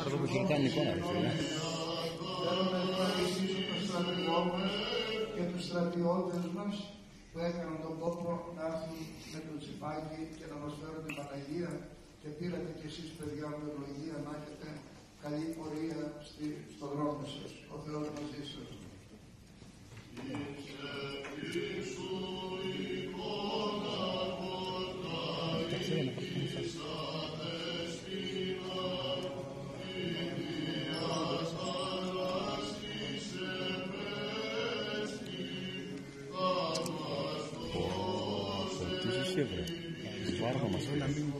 άνθρωπο που έχει κάνει εικόνα, ρε φίλε. Θέλω να ευχαριστήσω τον στρατηγό μας και τους στρατιώτες μας που έκαναν τον κόπο να έρθουν με το τσιπάκι και να μας φέρουν την Παναγία, και πήρατε κι εσείς, παιδιά μου, ευλογία να έχετε καλή πορεία στον δρόμο σας. Ο Θεός μαζί σας. Βάρβα μας, να μην